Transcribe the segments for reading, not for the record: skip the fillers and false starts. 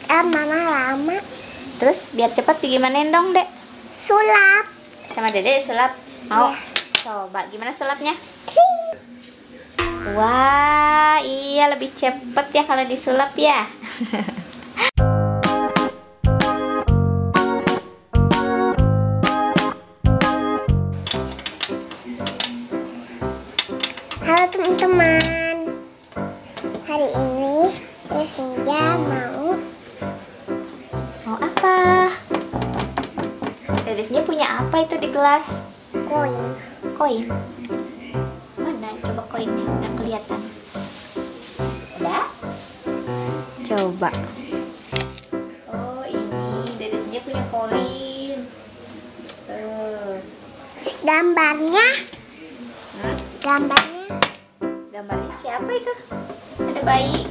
Mama lama. Terus biar cepet gimanain dong, Dek? Sulap. Sama Dede sulap. Mau? Ya. Coba gimana sulapnya? Sing. Wah, iya lebih cepet ya kalau disulap ya. Halo teman-teman. Hari ini Senja mau apa? Dede Senja punya apa itu di gelas? koin. Koin. Mana? Coba koinnya, nggak kelihatan. Ada? Coba. Oh, ini Dede Senja punya koin. Gambarnya, Hmm? gambarnya Gambarnya siapa itu? Ada bayi.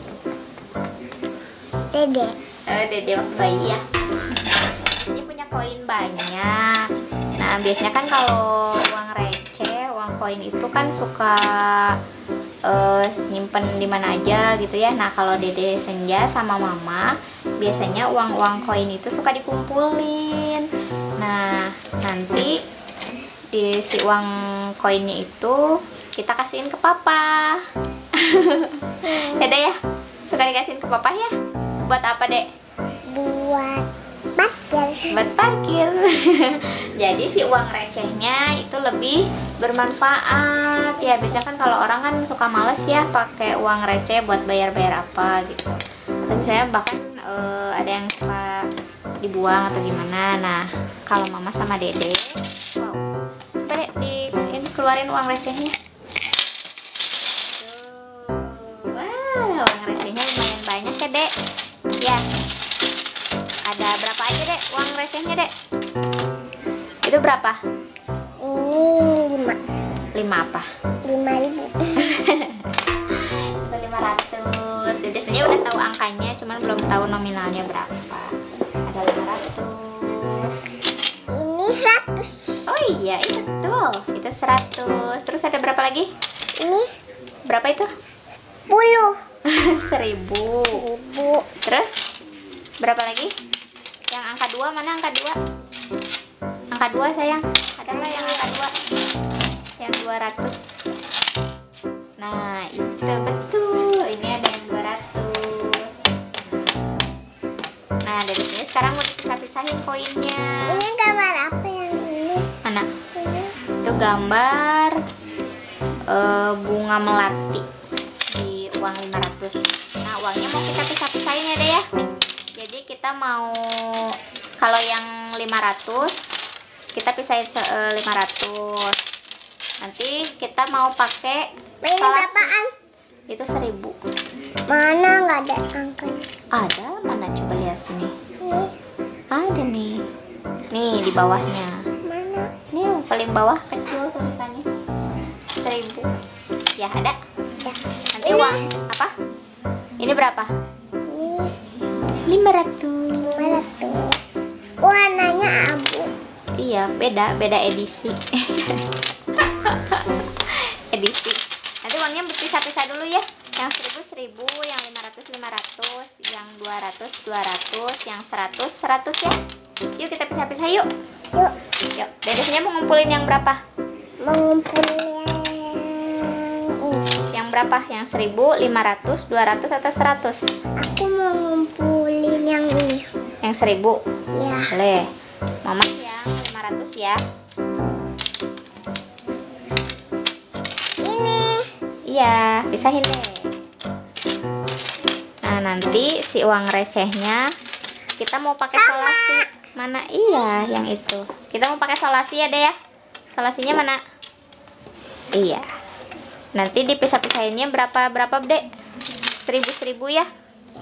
Dede. Dede waktu bayi ya. Dia punya koin banyak. Nah, biasanya kan kalau uang receh, uang koin itu kan suka nyimpen di mana aja gitu ya. Nah, kalau Dede Senja sama Mama biasanya uang-uang koin itu suka dikumpulin. Nah, nanti di si uang koinnya itu kita kasihin ke Papa. Dede ya, suka dikasihin ke Papa ya. Buat apa, Dek? Buat parkir. Buat parkir. Jadi si uang recehnya itu lebih bermanfaat ya. Biasanya kan kalau orang kan suka males ya pakai uang receh buat bayar-bayar apa gitu. Atau misalnya bahkan ada yang suka dibuang atau gimana. Nah, kalau Mama sama Dede, wow, coba deh ini keluarin uang recehnya. Tuh, wah, uang recehnya lumayan banyak ya, Dek. Ya, ada berapa aja, Dek, uang recehnya, Dek? Itu berapa? Ini 5. 5 apa? 5.000. Itu 500. Dede Senja udah tahu angkanya, cuman belum tahu nominalnya berapa. Ada 500. Ini 100. Oh iya, itu betul. Itu 100. Terus ada berapa lagi? Ini Berapa itu? 10. 1000. 1000. Terus berapa lagi? Yang angka 2 mana angka 2? Angka 2 sayang. Ada nggak yang angka 2? Yang 200. Nah, itu betul. Ini ada yang 200. Nah, dari sini sekarang mau dipisah-pisahin koinnya. Ini gambar apa yang ini? Mana? Ini. Itu gambar bunga melati di uang 500. Nah, uangnya mau kita pisah-pisahin ya, Deh ya. Jadi kita mau, kalau yang 500 kita pisahin 500. Nanti kita mau pakai Ini berapaan? itu 1000. Mana nggak ada angkanya? Ada mana, coba lihat sini. Ini Ada nih. Nih di bawahnya. mana? Nih yang paling bawah kecil tulisannya 1000. Ya, ada. Ya. Nanti Ini. uang apa? Ini berapa? Ini 500. 500. Warnanya abu. Iya, beda edisi. Edisi. Nanti uangnya berpisah-pisah dulu ya. Yang 1000, 1000, yang 500, 500, yang 200, 200, yang 100, 100 ya. Yuk kita pisah-pisah yuk. Yuk, Yuk, Dede Senja mau ngumpulin yang berapa? mengumpulkan yang ini. Yang berapa? Yang 1000, 500, 200 atau 100? Aku mau ngumpulin yang ini. Yang 1000. Ya. Boleh. Mama yang 500 ya. Ini. Iya, pisahin deh. Nah, nanti si uang recehnya kita mau pakai solasi. Mana? Iya, yang itu. Kita mau pakai solasi ya, Deh ya. Solasinya mana? Iya. Nanti dipisah-pisahinnya berapa Dek? 1000 ya.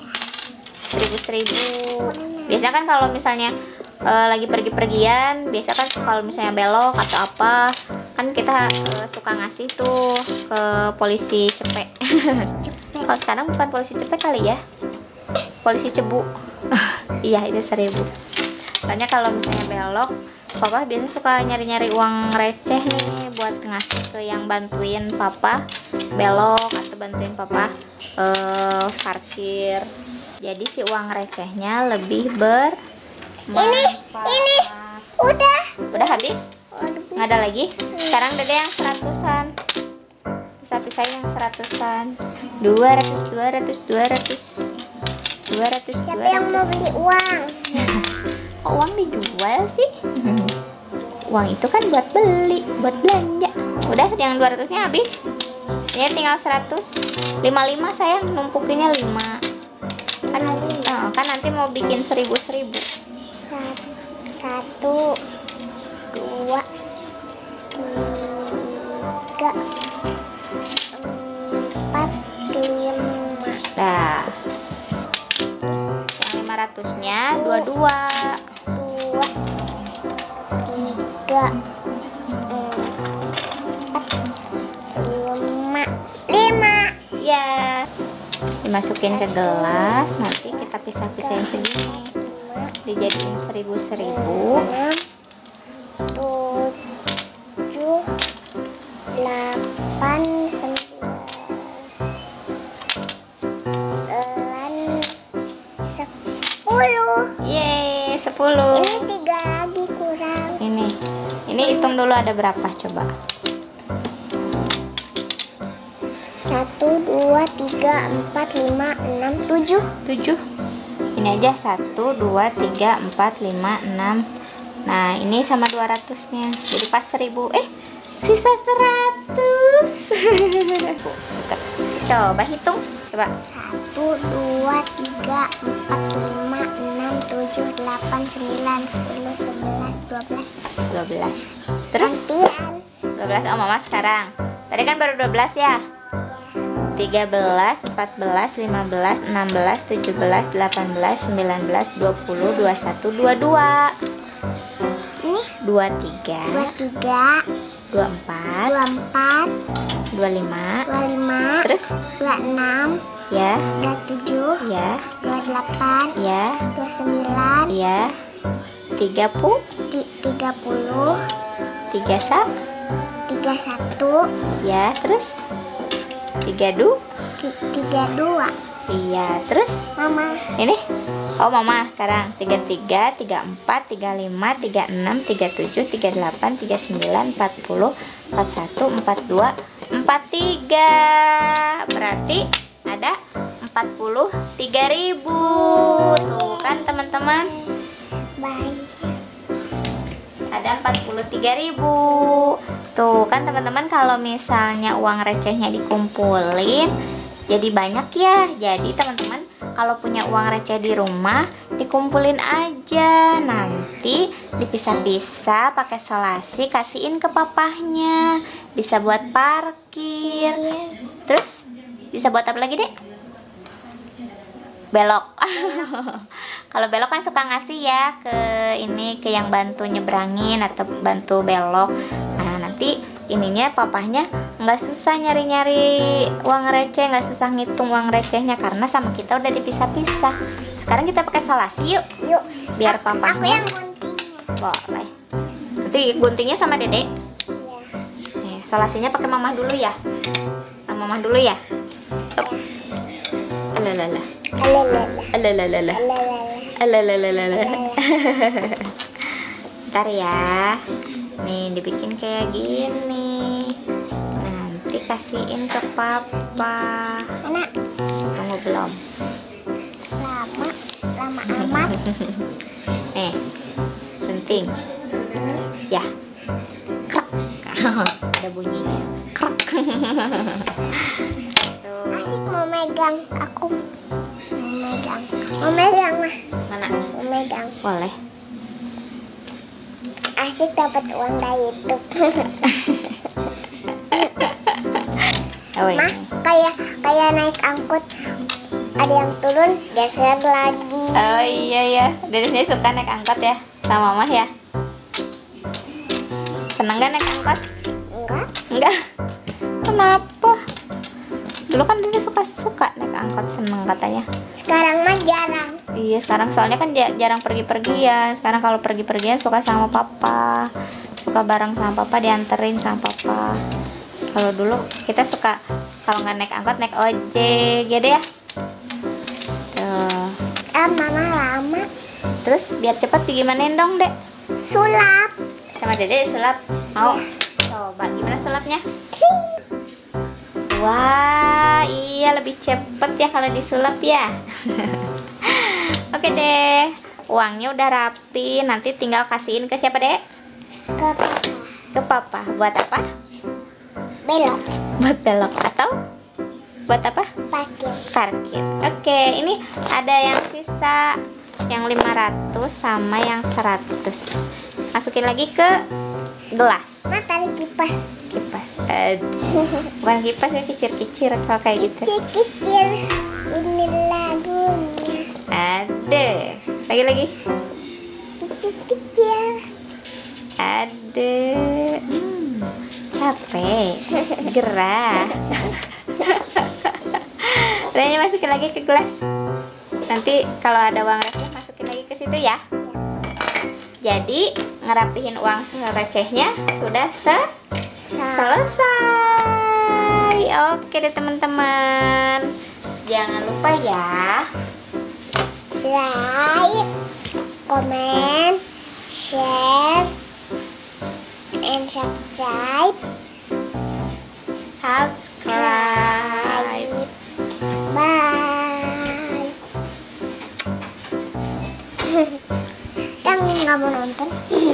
1000. Biasanya kan kalau misalnya lagi pergi-pergian, biasa kan kalau misalnya belok atau apa, kan kita suka ngasih tuh ke polisi cepek. Kalau sekarang bukan polisi cepek kali ya, polisi cebu. Iya, itu 1000. Soalnya kalau misalnya belok, Papa biasanya suka nyari-nyari uang receh nih buat ngasih ke yang bantuin Papa belok atau bantuin Papa parkir Jadi si uang recehnya lebih Ini udah. Udah habis? Nggak ada lagi? Sekarang Dede yang 100-an. Pisah-pisahin yang 100-an. 200, 200, 200. 200, Siapa yang mau 200. beli uang? Kok uang dijual sih? Uang itu kan buat beli, buat belanja. Udah yang 200-nya habis. Ini tinggal 100. 55 sayang, numpukinnya 5. Kan nanti mau bikin 1000. 1, 2, 3, 4, 5. Dah. Yang 500-nya 22. 2, 3, 4, 5. Ya. Dimasukin ke gelas, nanti kita pisah-pisahin segini. Dijadiin 1000. 6, 7, 8, 9, 10. Yeay, 10. Ini 3 lagi kurang. Ini hitung dulu ada berapa coba. 1, 2, 3, 4, 5, 6, 7. 7. Ini aja 1, 2, 3, 4, 5, 6. Nah, ini sama 200-nya. Jadi pas 1000. Sisa 100. Coba hitung. Coba. 1, 2, 3, 4, 5, 6, 7, 8, 9, 10, 11, 12. 12. Terus Gantian. 12 Mama sekarang. Tadi kan baru 12 ya. 13, 14, 15, 16, 17, 18, 19, 20, 21, 22. Ini 23, 23, 24, 24, 25. 25, Terus 26, ya, 27, ya, 28, ya, 29, ya. 30, 30, 31, 31, ya. Terus 32. 32. Iya, terus Mama. ini. Oh, Mama sekarang 33, 34, 35, 36, 37, 38, 39, 40, 41, 42, 43. Berarti ada 43.000. Tuh kan teman-teman, Baik. ada 43.000. Tuh kan teman-teman, kalau misalnya uang recehnya dikumpulin jadi banyak ya. Jadi teman-teman kalau punya uang receh di rumah dikumpulin aja, nanti dipisah-pisah pakai selasi, kasihin ke papahnya. Bisa buat parkir. Terus bisa buat apa lagi, Dek? Belok. Kalau belok kan suka ngasih ya ke yang bantu nyebrangin atau bantu belok. Nah, nanti ininya papahnya nggak susah nyari-nyari uang receh, nggak susah ngitung uang recehnya karena sama kita udah dipisah-pisah. Sekarang kita pakai selasi yuk. Yuk. Biar Aku papahnya. yang guntingnya. Boleh. Nanti guntingnya sama Dede. Iya. Nih, selasinya pakai Mama dulu ya. Sama Mama dulu ya. Tuh. Alalala. Alalala. Alalala. Alalala. Alalala. Ntar ya. Nih dibikin kayak gini. Nanti kasihin ke papa. Anak, Tunggu belum. lama amat. Nih, penting. Ya. Krak. Ada bunyinya. Krak. Tuh. Asik mau megang. Aku mau megang. Mau megang mah. Mana? Mau megang. Boleh. Asik dapat uang dari YouTube. Oh, Mah, kayak naik angkut. Ada yang turun, geser lagi. Oh iya ya, dari sini suka naik angkot ya sama Mama ya. Seneng gak naik angkot? Enggak. Enggak. Kenapa? Dulu kan dia suka naik angkot, seneng katanya. Sekarang mah jarang. Iya, sekarang soalnya kan jarang pergi-pergian. Sekarang kalau pergi-pergian suka sama papa, suka bareng sama papa, dianterin sama papa. Kalau dulu kita suka kalau nggak naik angkot naik ojek, gitu ya. Tuh. Mama lama. Terus biar cepet digimanain dong, Dek? Sulap. Sama Dede sulap. Mau? Coba gimana sulapnya? Sing. Wah, iya lebih cepet ya kalau disulap ya. Oke deh, uangnya udah rapi. Nanti tinggal kasihin ke siapa, Dek? Ke papa. Ke papa. Buat apa? Belok. Buat belok atau buat apa? Parkir. Parkir. Oke, ini ada yang sisa, yang 500 sama yang 100. Masukin lagi ke gelas. Nah, tadi kipas. Kipas. Bukan kipas ya, kicir-kicir kalau kayak gitu. Kecil-kecil. Ini lagunya. Ada. Lagi. Kecil-kecil. Ada. Capek. Gerah. Udah, ini masukin lagi ke gelas. Nanti kalau ada uang receh masukin lagi ke situ ya. Jadi ngerapihin uang recehnya sudah selesai. Oke deh teman-teman. Jangan lupa ya. Like, comment, share, and subscribe. Bye. Yang nggak mau nonton.